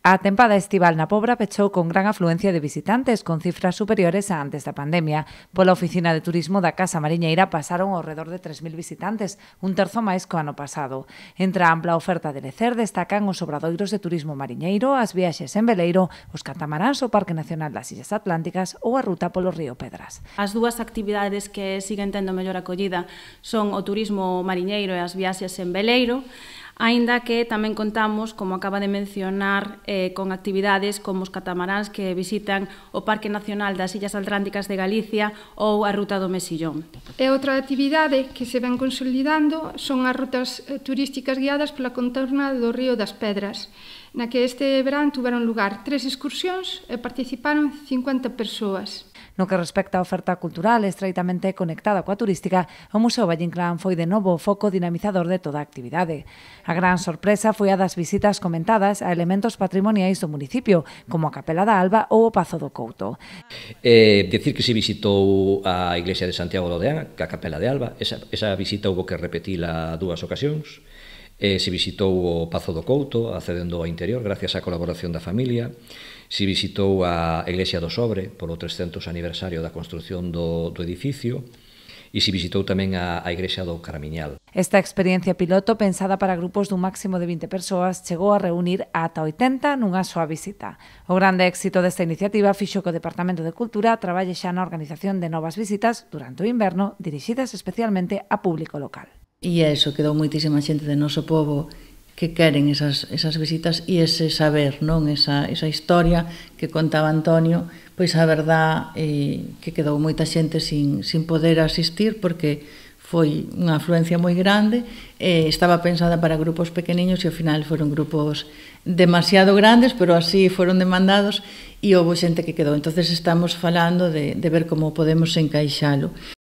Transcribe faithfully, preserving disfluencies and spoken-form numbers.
A tempada estival na Pobra pechou con gran afluencia de visitantes, con cifras superiores a antes da pandemia. Pola Oficina de Turismo da Casa Mariñeira pasaron ao redor de tres mil visitantes, un terzo máis que o ano pasado. Entre a ampla oferta de lecer destacan os obradoiros de turismo mariñeiro, as viaxes en veleiro, os catamaráns, o Parque Nacional das Illas Atlánticas ou a ruta polo río Pedras. As dúas actividades que siguen tendo mellor acollida son o turismo mariñeiro e as viaxes en veleiro, aínda que tamén contamos, como acaba de mencionar, eh, con actividades como os catamaráns que visitan o Parque Nacional das Illas Atlánticas de Galicia ou a Ruta do Mesillón. E outra actividade que se ven consolidando son as rutas turísticas guiadas pola contorna do Río das Pedras, na que este verán tuveron lugar tres excursións e participaron cincuenta persoas. No que respecta á oferta cultural estreitamente conectada coa turística, o Museo Valle Inclán foi de novo o foco dinamizador de toda a actividade. A gran sorpresa foi a das visitas comentadas a elementos patrimoniais do municipio, como a Capela da Alba ou o Pazo do Couto. Eh, decir que se visitou a Iglesia de Santiago de Odeán, que a Capela de Alba, esa, esa visita houve que repetila dúas ocasións. Eh, se visitou o Pazo do Couto, accedendo ao interior, gracias á colaboración da familia. Se visitou a Iglesia do Sobre, polo trescentos aniversario da construción do, do edificio. E se visitou tamén a, a Iglesia do Caramiñal. Esta experiencia piloto, pensada para grupos dun máximo de vinte persoas, chegou a reunir ata oitenta nunha soa visita. O grande éxito desta iniciativa fixo que o Departamento de Cultura traballe xa na organización de novas visitas durante o inverno, dirixidas especialmente a público local. E iso, quedou moitísima xente de noso pobo que queren esas, esas visitas e ese saber, non esa, esa historia que contaba Antonio, pois a verdad eh, que quedou moita xente sin, sin poder asistir porque foi unha afluencia moi grande, eh, estaba pensada para grupos pequeniños e ao final foron grupos demasiado grandes, pero así foron demandados e houve xente que quedou. Entonces estamos falando de, de ver como podemos encaixalo.